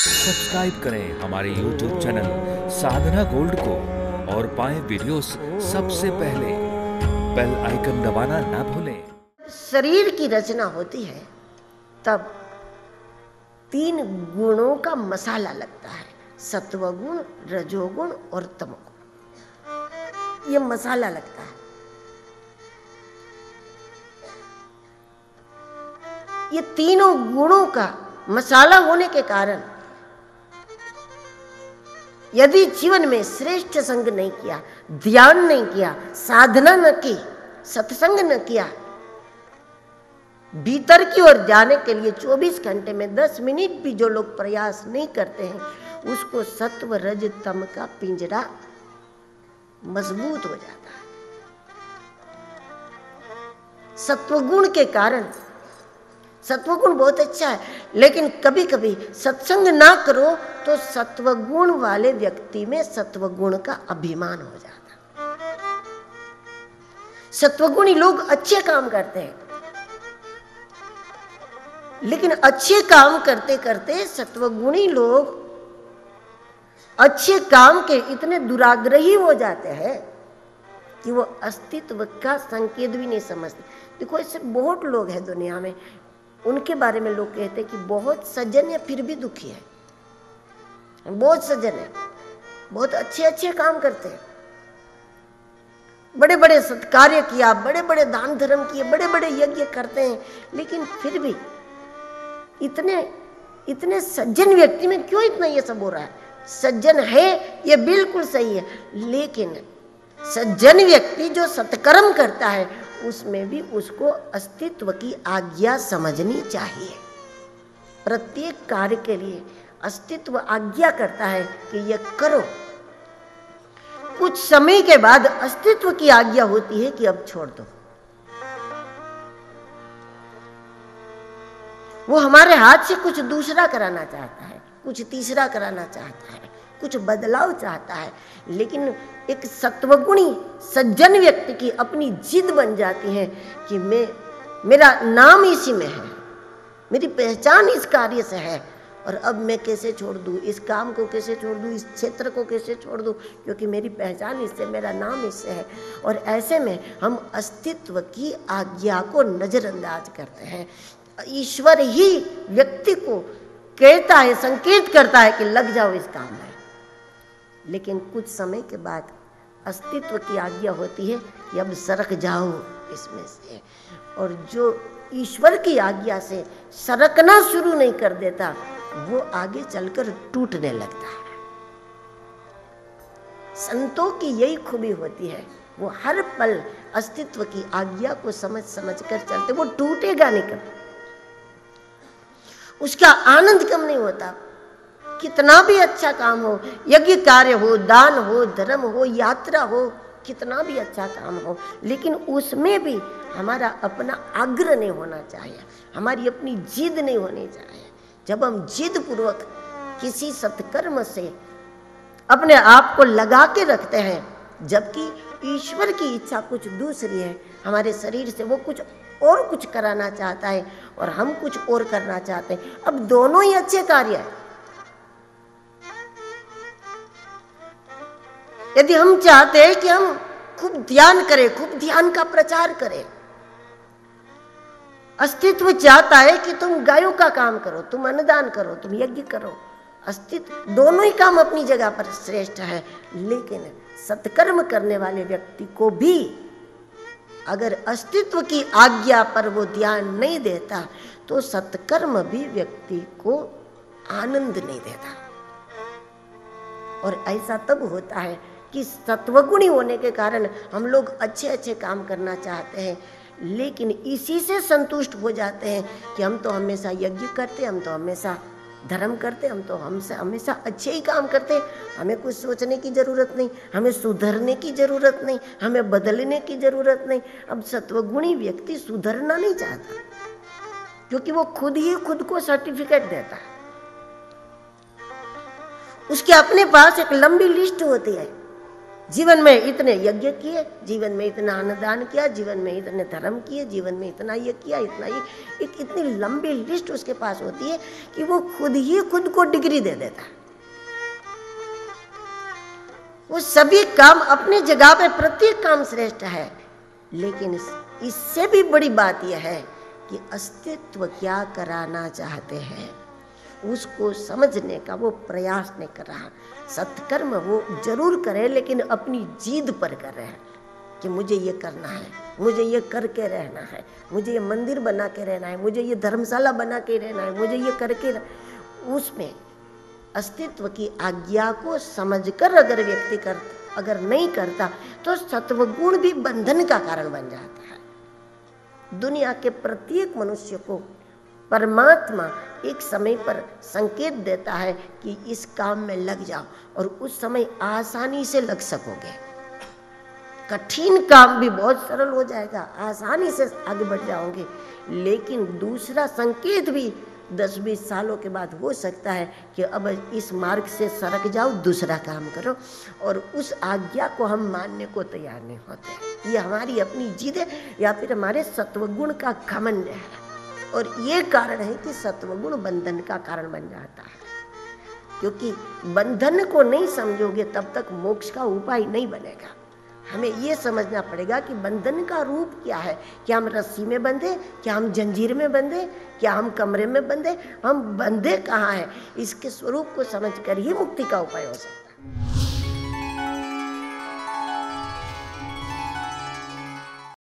Subscribe करें हमारे YouTube channel साधना gold को और पाएं वीडियोस सबसे पहले। बेल आइकन दबाना ना भूलें। शरीर की रचना होती है तब 3 गुणों का मसाला लगता है, सत्वगुण, रजोगुण और तमोगुण। ये मसाला लगता है। ये तीनों गुणों का मसाला होने के कारण यदि जीवन में श्रेष्ठ संग नहीं किया, ध्यान नहीं किया, साधना न की, सत्संग न किया, भीतर की ओर जाने के लिए 24 घंटे में 10 मिनट भी जो लोग प्रयास नहीं करते हैं, उसको सत्व रज तम का पिंजरा मजबूत हो जाता है। सत्वगुण के कारण, सत्वगुण बहुत अच्छा है, लेकिन कभी कभी सत्संग ना करो तो सत्वगुण वाले व्यक्ति में सत्वगुण का अभिमान हो जाता है। सत्वगुणी लोग अच्छे काम करते हैं, लेकिन अच्छे काम करते करते सत्वगुणी लोग अच्छे काम के इतने दुराग्रही हो जाते हैं कि वो अस्तित्व का संकेत भी नहीं समझते। देखो, ऐसे बहुत लोग हैं दुनिया में, उनके बारे में लोग कहते हैं कि बहुत सज्जन है फिर भी दुखी है, बहुत सज्जन है, बहुत अच्छे अच्छे काम करते हैं, बड़े बड़े सत्कार्य किया, बड़े बड़े दान धर्म किए, बड़े बड़े यज्ञ करते हैं, लेकिन फिर भी इतने सज्जन व्यक्ति में क्यों इतना ये सब हो रहा है? सज्जन है ये बिल्कुल सही है, लेकिन सज्जन व्यक्ति जो सत्कर्म करता है उसमें भी उसको अस्तित्व की आज्ञा समझनी चाहिए। प्रत्येक कार्य के लिए अस्तित्व आज्ञा करता है कि ये करो। कुछ समय के बाद अस्तित्व की आज्ञा होती है कि अब छोड़ दो। वो हमारे हाथ से कुछ दूसरा कराना चाहता है, कुछ तीसरा कराना चाहता है, कुछ बदलाव चाहता है, लेकिन एक सत्वगुणी सज्जन व्यक्ति की अपनी जिद बन जाती है कि मेरा नाम इसी में है, मेरी पहचान इस कार्य से है, और अब मैं कैसे छोड़ दूँ, इस काम को कैसे छोड़ दूँ, इस क्षेत्र को कैसे छोड़ दूँ, क्योंकि मेरी पहचान इससे, मेरा नाम इससे है। और ऐसे में हम अस्तित्व की आज्ञा को नजरअंदाज करते हैं। ईश्वर ही व्यक्ति को कहता है, संकेत करता है कि लग जाओ इस काम में, लेकिन कुछ समय के बाद अस्तित्व की आज्ञा होती है कि अब सरक जाओ इसमें से। और जो ईश्वर की आज्ञा से सरकना शुरू नहीं कर देता, वो आगे चलकर टूटने लगता है। संतों की यही खूबी होती है, वो हर पल अस्तित्व की आज्ञा को समझ समझ कर चलते, वो टूटेगा नहीं कभी, उसका आनंद कम नहीं होता। कितना भी अच्छा काम हो, यज्ञ कार्य हो, दान हो, धर्म हो, यात्रा हो, कितना भी अच्छा काम हो, लेकिन उसमें भी हमारा अपना आग्रह नहीं होना चाहिए, हमारी अपनी जिद नहीं होनी चाहिए। जब हम जिद पूर्वक किसी सत्कर्म से अपने आप को लगा के रखते हैं, जबकि ईश्वर की इच्छा कुछ दूसरी है, हमारे शरीर से वो कुछ कराना चाहता है और हम कुछ और करना चाहते हैं। अब दोनों ही अच्छे कार्य हैं। यदि हम चाहते हैं कि हम खूब ध्यान करें, खूब ध्यान का प्रचार करें, अस्तित्व चाहता है कि तुम गायों का काम करो, तुम अन्नदान करो, तुम यज्ञ करो, अस्तित्व दोनों ही काम अपनी जगह पर श्रेष्ठ है, लेकिन सत्कर्म करने वाले व्यक्ति को भी अगर अस्तित्व की आज्ञा पर वो ध्यान नहीं देता तो सत्कर्म भी व्यक्ति को आनंद नहीं देता। और ऐसा तब होता है कि सत्वगुणी होने के कारण हम लोग अच्छे अच्छे काम करना चाहते हैं, लेकिन इसी से संतुष्ट हो जाते हैं कि हम तो हमेशा यज्ञ करते, हम तो हमेशा धर्म करते, हम तो हमेशा अच्छे ही काम करते, हमें कुछ सोचने की जरूरत नहीं, हमें सुधरने की जरूरत नहीं, हमें बदलने की जरूरत नहीं। अब सत्वगुणी व्यक्ति सुधरना नहीं चाहता, क्योंकि वो खुद ही खुद को सर्टिफिकेट देता है। उसके अपने पास एक लंबी लिस्ट होती है जीवन में इतने यज्ञ किए, जीवन में इतना अन्नदान किया, जीवन में इतने धर्म किए, जीवन में इतना ये किया, इतना ये, एक इतनी लंबी लिस्ट उसके पास होती है कि वो खुद ही खुद को डिग्री दे देता है। वो सभी काम अपनी जगह पे प्रत्येक काम श्रेष्ठ है, लेकिन इससे भी बड़ी बात यह है कि अस्तित्व क्या कराना चाहते हैं उसको समझने का वो प्रयास नहीं कर रहा। सत्कर्म वो जरूर करे, लेकिन अपनी जिद पर कर रहे हैं कि मुझे ये करना है, मुझे ये करके रहना है, मुझे ये मंदिर बना के रहना है, मुझे ये धर्मशाला बना के रहना है, मुझे ये करके उसमें अस्तित्व की आज्ञा को समझकर अगर व्यक्ति अगर नहीं करता तो सत्वगुण भी बंधन का कारण बन जाता है। दुनिया के प्रत्येक मनुष्य को परमात्मा एक समय पर संकेत देता है कि इस काम में लग जाओ, और उस समय आसानी से लग सकोगे। कठिन काम भी बहुत सरल हो जाएगा, आसानी से आगे बढ़ जाओगे। लेकिन दूसरा संकेत भी 10-20 सालों के बाद हो सकता है कि अब इस मार्ग से सरक जाओ, दूसरा काम करो, और उस आज्ञा को हम मानने को तैयार नहीं होते। ये हमारी अपनी जिद है या फिर हमारे सत्वगुण का घमंड है, और ये कारण है कि सत्वगुण बंधन का कारण बन जाता है। क्योंकि बंधन को नहीं समझोगे तब तक मोक्ष का उपाय नहीं बनेगा। हमें ये समझना पड़ेगा कि बंधन का रूप क्या है। क्या हम रस्सी में बंधे, क्या हम जंजीर में बंधे, क्या हम कमरे में बंधे, हम बंधे कहाँ हैं, इसके स्वरूप को समझकर ही मुक्ति का उपाय हो सकता है।